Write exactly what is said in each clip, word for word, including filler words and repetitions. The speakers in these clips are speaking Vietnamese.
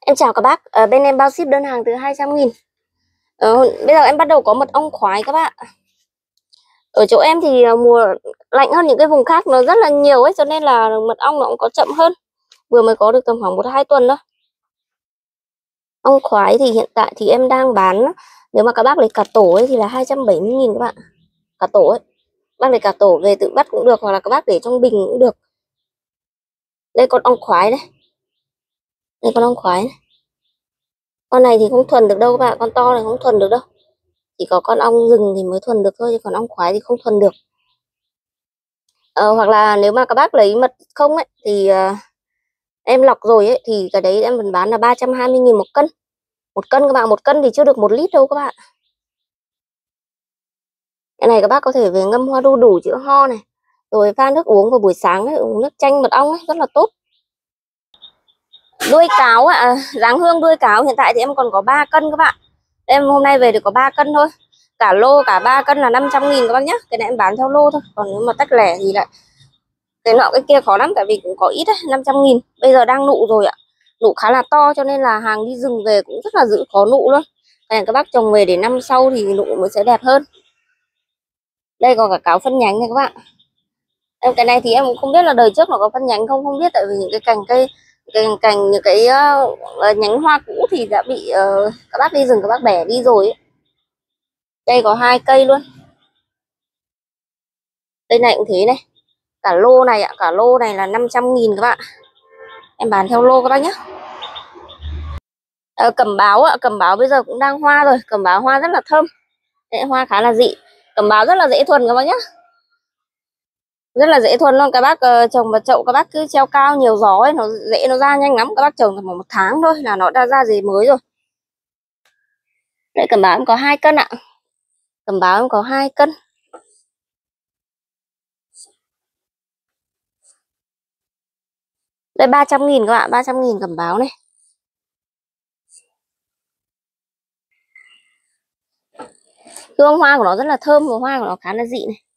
Em chào các bác, ở bên em bao ship đơn hàng từ hai trăm nghìn. Ờ, Bây giờ em bắt đầu có mật ong khoái các bạn. Ở chỗ em thì ờ, mùa lạnh hơn những cái vùng khác nó rất là nhiều ấy, cho nên là mật ong nó cũng có chậm hơn. Vừa mới có được tầm khoảng một hai tuần thôi. Ong khoái thì hiện tại thì em đang bán, nếu mà các bác lấy cả tổ ấy thì là hai trăm bảy mươi nghìn các bạn. Cả tổ ấy. Bác lấy cả tổ về tự bắt cũng được, hoặc là các bác để trong bình cũng được. Đây con ong khoái đây. Đây con ong khoái này. Con này thì không thuần được đâu các bạn, con to này không thuần được đâu. Chỉ có con ong rừng thì mới thuần được thôi, chứ còn ong khoái thì không thuần được. Ờ, hoặc là nếu mà các bác lấy mật không ấy thì uh, em lọc rồi ấy thì cái đấy em vẫn bán là ba trăm hai mươi nghìn một cân. Một cân các bạn, một cân thì chưa được một lít đâu các bạn. Cái này các bác có thể về ngâm hoa đu đủ chữa ho này, rồi pha nước uống vào buổi sáng ấy, uống nước chanh mật ong ấy rất là tốt. Đuôi cáo ạ, à, dáng hương đuôi cáo hiện tại thì em còn có ba cân các bạn. Em hôm nay về được có ba cân thôi. Cả lô cả ba cân là năm trăm nghìn các bác nhé. Cái này em bán theo lô thôi, còn nếu mà tách lẻ thì lại cái nọ cái kia khó lắm, tại vì cũng có ít đấy. Năm trăm nghìn bây giờ đang nụ rồi ạ. Nụ khá là to cho nên là hàng đi rừng về cũng rất là giữ khó nụ luôn. Cái này các bác trồng về để năm sau thì nụ mới sẽ đẹp hơn. Đây còn cả cáo phân nhánh này các bạn. Em cái này thì em cũng không biết là đời trước nó có phân nhánh không, không biết, tại vì những cái cành cây cành cành những cái uh, nhánh hoa cũ thì đã bị uh, các bác đi rừng các bác bẻ đi rồi ấy. Đây có hai cây luôn. Đây này cũng thế này. Cả lô này ạ, cả lô này là năm trăm nghìn các bạn. Em bán theo lô các bác nhé. Ờ, cẩm báo ạ, cẩm báo bây giờ cũng đang hoa rồi, cẩm báo hoa rất là thơm. Đấy, hoa khá là dị. Cẩm báo rất là dễ thuần các bác nhé. Rất là dễ thuần luôn, các bác uh, trồng vào chậu các bác cứ treo cao nhiều gió ấy, nó dễ nó ra nhanh lắm. Các bác trồng tầm một tháng thôi là nó đã ra rễ mới rồi. Đấy, cẩm báo em có hai cân ạ. Cẩm báo em có hai cân. Đây ba trăm nghìn các bạn, ba trăm nghìn cẩm báo này. Hương hoa của nó rất là thơm, và hoa của nó khá là dị này.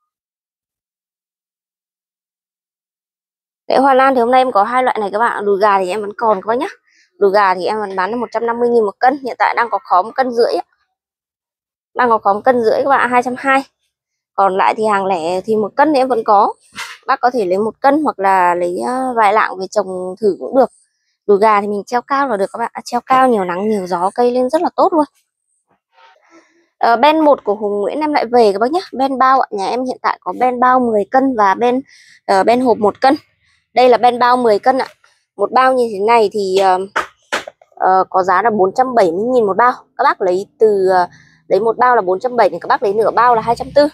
Đấy, hoa lan thì hôm nay em có hai loại này các bạn. Đùi gà thì em vẫn còn các bác nhá. Đùi gà thì em vẫn bán là một trăm năm mươi nghìn một cân. Hiện tại đang có khó một cân rưỡi. Đang có khó một cân rưỡi các bạn, hai trăm hai mươi. Còn lại thì hàng lẻ thì một cân thì em vẫn có. Bác có thể lấy một cân hoặc là lấy vài lạng về trồng thử cũng được. Đùi gà thì mình treo cao là được các bạn. Treo cao nhiều nắng nhiều gió cây lên rất là tốt luôn. Uh, ben một của Hùng Nguyễn em lại về các bác nhé. Ben bao ạ. Nhà em hiện tại có ben bao mười cân và ben uh, ben hộp một cân. Đây là ben bao mười cân ạ. Một bao như thế này thì uh, uh, có giá là bốn trăm bảy mươi nghìn một bao. Các bác lấy từ uh, lấy một bao là bốn trăm bảy mươi, thì các bác lấy nửa bao là hai trăm bốn mươi.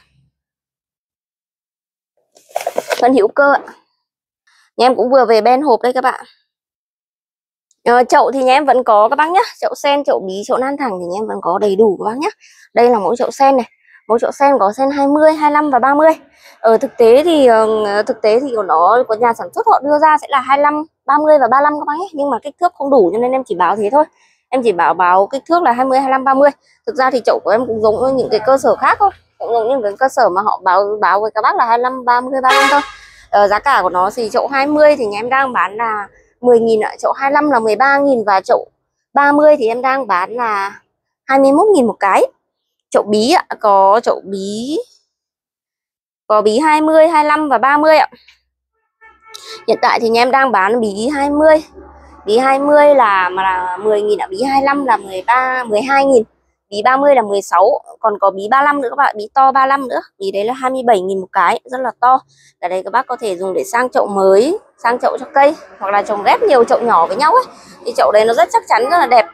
Phân hữu cơ ạ. Nhà em cũng vừa về ben hộp đây các bạn. Uh, chậu thì nhà em vẫn có các bác nhé. Chậu sen, chậu bí, chậu nan thẳng thì nhà em vẫn có đầy đủ các bác nhé. Đây là mẫu chậu sen này. Mẫu chậu sen có sen hai mươi, hai mươi lăm và ba mươi. Ở thực tế thì uh, thực tế thì của nó, của nhà sản xuất họ đưa ra sẽ là hai mươi lăm, ba mươi và ba mươi lăm các bác nhé. Nhưng mà kích thước không đủ cho nên em chỉ báo thế thôi. Em chỉ bảo báo kích thước là hai mươi, hai mươi lăm, ba mươi. Thực ra thì chậu của em cũng giống như những cái cơ sở khác thôi. Cũng giống như cái cơ sở mà họ báo báo với các bác là hai mươi lăm, ba mươi, ba mươi lăm thôi. Uh, giá cả của nó thì chậu hai mươi thì nhà em đang bán là mười nghìn ạ, chậu hai mươi lăm là mười ba nghìn và chậu ba mươi thì em đang bán là hai mươi mốt nghìn một cái. Chậu bí ạ, có chậu bí có bí hai mươi, hai mươi lăm và ba mươi ạ. Hiện tại thì nhà em đang bán bí hai mươi. Bí hai mươi là mà là mười nghìn ạ, bí hai mươi lăm là mười ba, mười hai nghìn. Bí ba mươi là mười sáu, còn có bí ba mươi lăm nữa các bạn, bí to ba mươi lăm nữa. Bí đấy là hai mươi bảy nghìn một cái, rất là to. Cái đấy các bác có thể dùng để sang chậu mới, sang chậu cho cây, hoặc là trồng ghép nhiều chậu nhỏ với nhau ấy. Thì chậu đấy nó rất chắc chắn, rất là đẹp.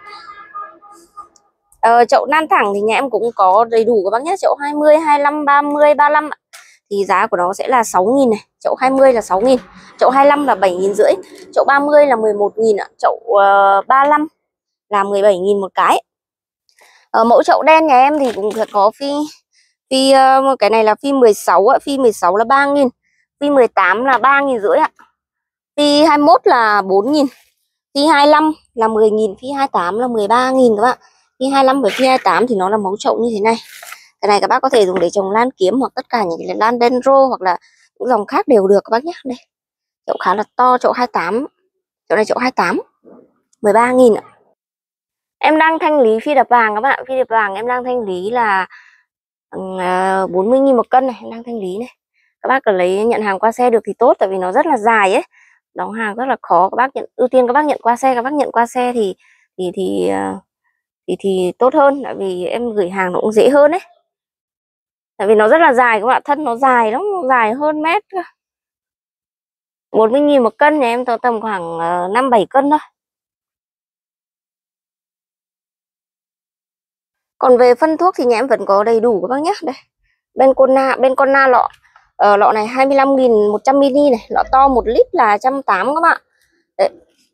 Ờ, chậu nan thẳng thì nhà em cũng có đầy đủ các bác nhé. Chậu hai mươi, hai mươi lăm, ba mươi, ba mươi lăm ạ. Thì giá của nó sẽ là sáu nghìn này. Chậu hai mươi là sáu nghìn. Chậu hai mươi lăm là bảy nghìn rưỡi. Chậu ba mươi là mười một nghìn ạ. Chậu uh, ba mươi lăm là mười bảy nghìn một cái. Ở mẫu chậu đen nhà em thì cũng có phi phi uh, cái này là phi mười sáu ạ, phi mười sáu là ba nghìn, phi mười tám là ba nghìn rưỡi ạ. Phi hai mươi mốt là bốn nghìn, phi hai mươi lăm là mười nghìn, phi hai mươi tám là mười ba nghìn các bạn. Phi hai mươi lăm và phi hai mươi tám thì nó là mẫu chậu như thế này. Cái này các bác có thể dùng để trồng lan kiếm hoặc tất cả những cái lan dendro hoặc là những dòng khác đều được các bác nhé. Đây. Chậu khá là to, chậu hai mươi tám. Chậu này chậu hai mươi tám. mười ba nghìn ạ. Em đang thanh lý phi đập vàng các bạn. Phi đập vàng em đang thanh lý là uh, bốn mươi nghìn một cân này. Em đang thanh lý này. Các bác cứ lấy nhận hàng qua xe được thì tốt. Tại vì nó rất là dài ấy. Đóng hàng rất là khó. Các bác nhận ưu tiên các bác nhận qua xe. Các bác nhận qua xe thì thì thì uh, thì, thì tốt hơn. Tại vì em gửi hàng nó cũng dễ hơn ấy. Tại vì nó rất là dài các bạn. Thân nó dài lắm. Nó dài hơn mét cơ. bốn mươi nghìn một cân. Nhà em tầm khoảng uh, năm bảy cân thôi. Còn về phân thuốc thì nhà em vẫn có đầy đủ các bác nhé. Đây. Bên con na, bên con na lọ. Ờ, lọ này hai mươi lăm nghìn một trăm mi li này. Lọ to một lít là một trăm tám mươi các bạn. Đấy.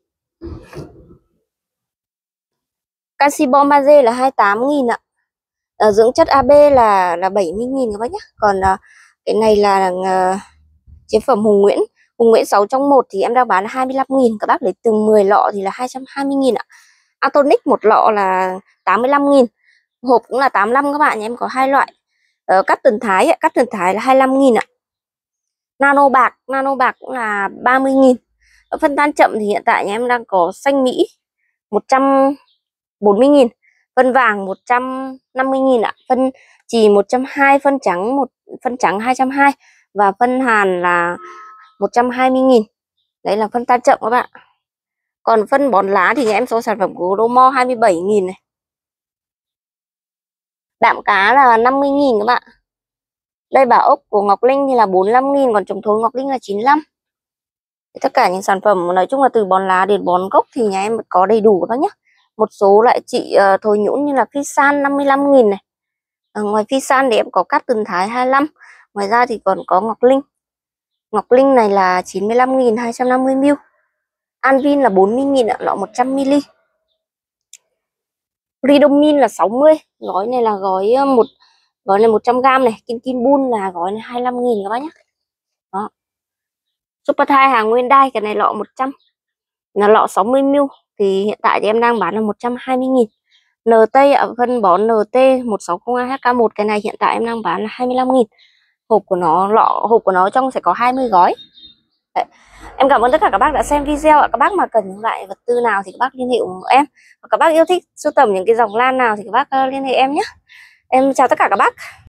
Canxi bom Magie là hai mươi tám nghìn ạ. Ờ, dưỡng chất a bê là là bảy mươi nghìn các bác nhé. Còn uh, cái này là uh, chế phẩm Hùng Nguyễn. Hùng Nguyễn sáu trong một thì em đang bán là hai mươi lăm nghìn. Các bác lấy từng mười lọ thì là hai trăm hai mươi nghìn ạ. Atonic một lọ là tám mươi lăm nghìn. Hộp cũng là tám mươi lăm các bạn. Nhà em có hai loại. Ờ, cắt tần thái ạ. Cắt tần thái là hai mươi lăm nghìn ạ. Nano bạc. Nano bạc cũng là ba mươi nghìn. Ở phân tan chậm thì hiện tại nhà em đang có xanh Mỹ một trăm bốn mươi nghìn. Phân vàng một trăm năm mươi nghìn ạ. Phân chì một trăm hai mươi, phân trắng một phân trắng hai trăm hai mươi và phân hàn là một trăm hai mươi nghìn. Đấy là phân tan chậm các bạn. Còn phân bón lá thì nhà em số sản phẩm của Romo hai mươi bảy nghìn này. Đạm cá là năm mươi nghìn các bạn. Đây bảo ốc của Ngọc Linh thì là bốn mươi lăm nghìn, còn trồng thối Ngọc Linh là chín mươi lăm. Tất cả những sản phẩm nói chung là từ bón lá đến bón gốc thì nhà em có đầy đủ các bác nhé. Một số loại chị uh, thối nhũn như là phi san năm mươi lăm nghìn này. Ở ngoài phi san thì em có cát tường thái hai mươi lăm. Ngoài ra thì còn có Ngọc Linh. Ngọc Linh này là chín mươi lăm nghìn hai trăm năm mươi mi li lít. Anvin là bốn mươi nghìn ạ, lọ một trăm mi li lít. Ridomin là sáu mươi. Gói này là gói một gói này một trăm gam này. Kim Kim Bun là gói này hai mươi lăm nghìn các bác nhé. Đó. Super Thai hàng nguyên đai, cái này lọ một trăm. Là lọ sáu mươi mi li lít. Thì hiện tại thì em đang bán là một trăm hai mươi nghìn. en tê ạ, phân bón en tê một sáu không hai H K một, cái này hiện tại em đang bán là hai mươi lăm nghìn. Hộp của nó, lọ hộp của nó trong sẽ có hai mươi gói. Đấy. Em cảm ơn tất cả các bác đã xem video ạ. Các bác mà cần những loại vật tư nào thì các bác liên hệ cùng em. Và các bác yêu thích sưu tầm những cái dòng lan nào thì các bác uh, liên hệ em nhé. Em chào tất cả các bác.